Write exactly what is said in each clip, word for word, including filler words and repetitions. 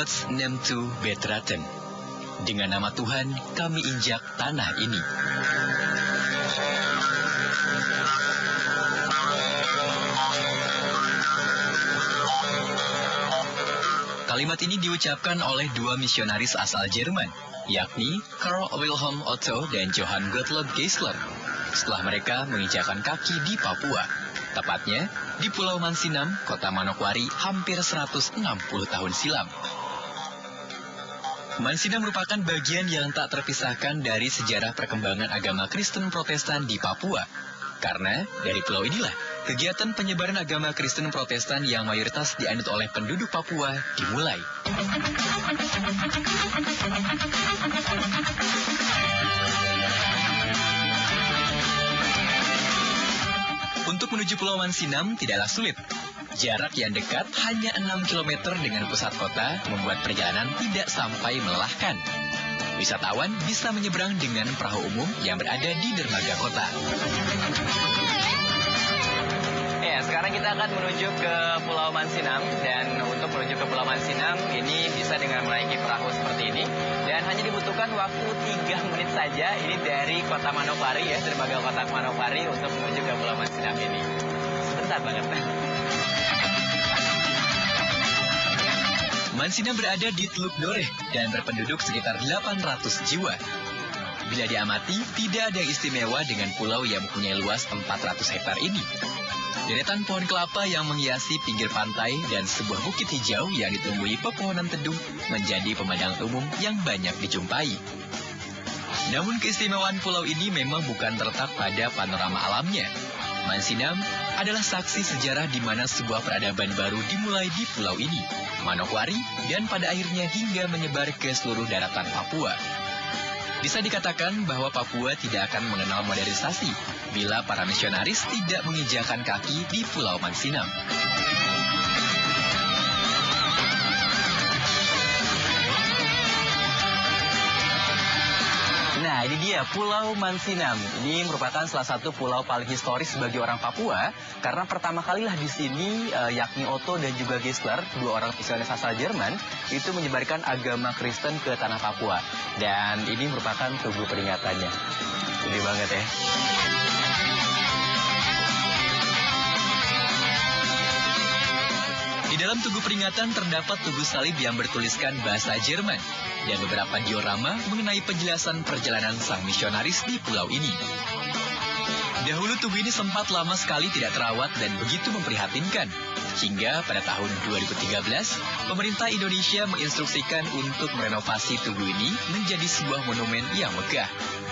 Gods name to Betraten. Dengan nama Tuhan, kami injak tanah ini. Kalimat ini diucapkan oleh dua misionaris asal Jerman, yakni Karl Wilhelm Otto dan Johann Gottlob Geisler, setelah mereka menginjakan kaki di Papua, tepatnya di Pulau Mansinam, kota Manokwari, hampir seratus enam puluh tahun silam. Mansinam merupakan bagian yang tak terpisahkan dari sejarah perkembangan agama Kristen Protestan di Papua, karena dari pulau inilah kegiatan penyebaran agama Kristen Protestan yang mayoritas dianut oleh penduduk Papua dimulai. Untuk menuju Pulau Mansinam tidaklah sulit. Jarak yang dekat hanya enam kilometer dengan pusat kota membuat perjalanan tidak sampai melelahkan. Wisatawan bisa menyeberang dengan perahu umum yang berada di dermaga kota. Ya, sekarang kita akan menuju ke Pulau Mansinam, dan untuk menuju ke Pulau Mansinam ini bisa dengan menaiki perahu seperti ini, dan hanya dibutuhkan waktu tiga menit saja ini dari kota Manokwari ya, dermaga kota Manokwari untuk menuju ke Pulau Mansinam ini. Sebentar banget. Mansinam berada di Teluk Doreh dan berpenduduk sekitar delapan ratus jiwa. Bila diamati, tidak ada yang istimewa dengan pulau yang mempunyai luas empat ratus hektar ini. Deretan pohon kelapa yang menghiasi pinggir pantai dan sebuah bukit hijau yang ditumbuhi pepohonan teduh menjadi pemandangan umum yang banyak dijumpai. Namun keistimewaan pulau ini memang bukan terletak pada panorama alamnya. Mansinam adalah saksi sejarah di mana sebuah peradaban baru dimulai di pulau ini, Manokwari, dan pada akhirnya hingga menyebar ke seluruh daratan Papua. Bisa dikatakan bahwa Papua tidak akan mengenal modernisasi bila para misionaris tidak menginjakan kaki di Pulau Mansinam. Nah, ini dia Pulau Mansinam. Ini merupakan salah satu pulau paling historis bagi orang Papua, karena pertama kalilah di sini uh, yakni Otto dan juga Geisler, dua orang misionaris asal Jerman, itu menyebarkan agama Kristen ke tanah Papua. Dan ini merupakan tugu peringatannya. Gede banget ya. Di dalam tugu peringatan terdapat tugu salib yang bertuliskan bahasa Jerman dan beberapa diorama mengenai penjelasan perjalanan sang misionaris di pulau ini. Dahulu tugu ini sempat lama sekali tidak terawat dan begitu memprihatinkan, hingga pada tahun dua ribu tiga belas, pemerintah Indonesia menginstruksikan untuk merenovasi tugu ini menjadi sebuah monumen yang megah.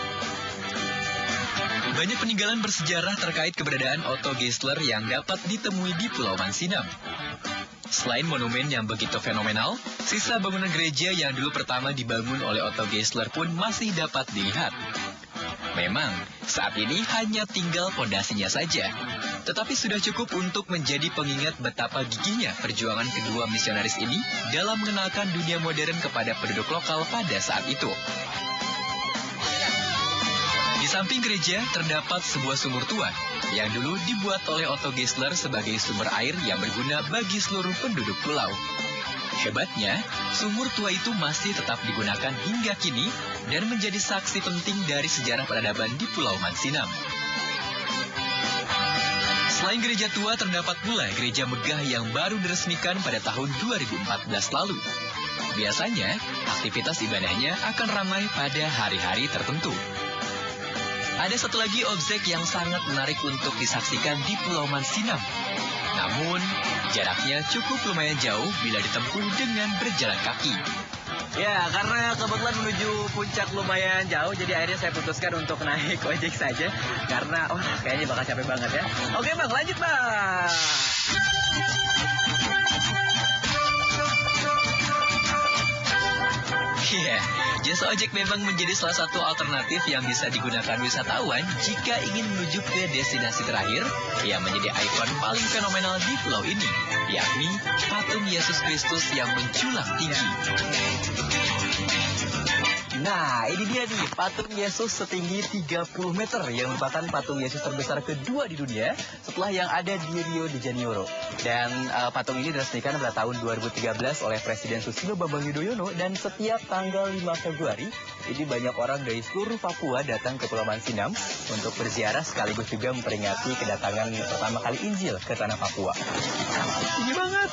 Banyak peninggalan bersejarah terkait keberadaan Otto Geisler yang dapat ditemui di Pulau Mansinam. Selain monumen yang begitu fenomenal, sisa bangunan gereja yang dulu pertama dibangun oleh Otto Geisler pun masih dapat dilihat. Memang, saat ini hanya tinggal fondasinya saja, tetapi sudah cukup untuk menjadi pengingat betapa gigihnya perjuangan kedua misionaris ini dalam mengenalkan dunia modern kepada penduduk lokal pada saat itu. Di samping gereja terdapat sebuah sumur tua yang dulu dibuat oleh Otto Geisler sebagai sumber air yang berguna bagi seluruh penduduk pulau. Hebatnya, sumur tua itu masih tetap digunakan hingga kini dan menjadi saksi penting dari sejarah peradaban di Pulau Mansinam. Selain gereja tua, terdapat pula gereja megah yang baru diresmikan pada tahun dua ribu empat belas lalu. Biasanya, aktivitas ibadahnya akan ramai pada hari-hari tertentu. Ada satu lagi objek yang sangat menarik untuk disaksikan di Pulau Mansinam. Namun, jaraknya cukup lumayan jauh bila ditempuh dengan berjalan kaki. Ya, karena kebetulan menuju puncak lumayan jauh, jadi akhirnya saya putuskan untuk naik ojek saja. Karena, wah, kayaknya bakal capek banget ya. Oke bang, lanjut bang. Iya, jasa ojek memang menjadi salah satu alternatif yang bisa digunakan wisatawan jika ingin menuju ke destinasi terakhir yang menjadi ikon paling fenomenal di pulau ini, yakni patung Yesus Kristus yang menculang tinggi. Nah, ini dia nih, patung Yesus setinggi tiga puluh meter yang merupakan patung Yesus terbesar kedua di dunia setelah yang ada di Rio de Janeiro. Dan uh, patung ini diresmikan pada tahun dua ribu tiga belas oleh Presiden Susilo Bambang Yudhoyono, dan setiap tanggal lima Februari ini banyak orang dari seluruh Papua datang ke Pulau Mansinam untuk berziarah sekaligus juga memperingati kedatangan pertama kali Injil ke tanah Papua. Tinggi banget.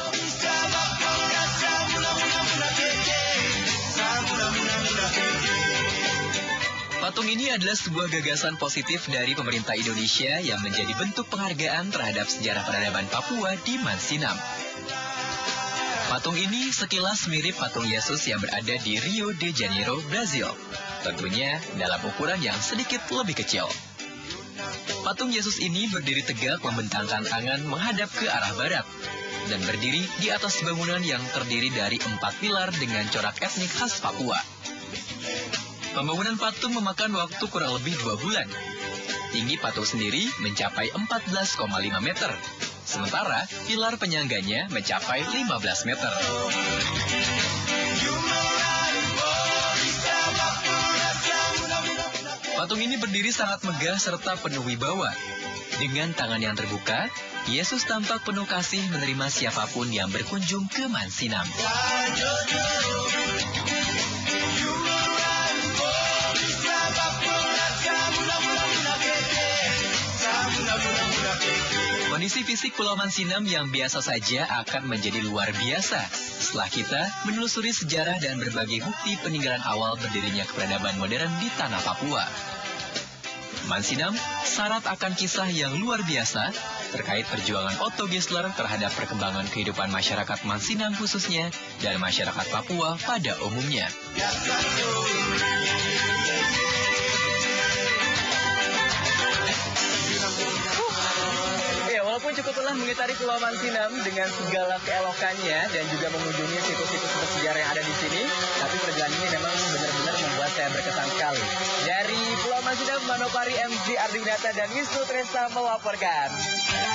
Patung ini adalah sebuah gagasan positif dari pemerintah Indonesia yang menjadi bentuk penghargaan terhadap sejarah peradaban Papua di Mansinam. Patung ini sekilas mirip patung Yesus yang berada di Rio de Janeiro, Brazil. Tentunya dalam ukuran yang sedikit lebih kecil. Patung Yesus ini berdiri tegak membentangkan tangan menghadap ke arah barat dan berdiri di atas bangunan yang terdiri dari empat pilar dengan corak etnik khas Papua. Pembangunan patung memakan waktu kurang lebih dua bulan. Tinggi patung sendiri mencapai empat belas koma lima meter, sementara pilar penyangganya mencapai lima belas meter. Patung ini berdiri sangat megah serta penuh wibawa. Dengan tangan yang terbuka, Yesus tampak penuh kasih menerima siapapun yang berkunjung ke Mansinam. Kondisi fisik Pulau Mansinam yang biasa saja akan menjadi luar biasa setelah kita menelusuri sejarah dan berbagai bukti peninggalan awal berdirinya peradaban modern di tanah Papua. Mansinam syarat akan kisah yang luar biasa terkait perjuangan Otto Geisler terhadap perkembangan kehidupan masyarakat Mansinam khususnya dan masyarakat Papua pada umumnya. Walaupun cukup lelah mengitari Pulau Mansinam dengan segala keelokannya dan juga mengunjungi situs-situs bersejarah yang ada di sini, tapi perjalanan ini memang benar-benar membuat saya berkesan sekali. Dari Pulau Mansinam, Manokwari, M G Ardinata dan Wisnu Tresa melaporkan.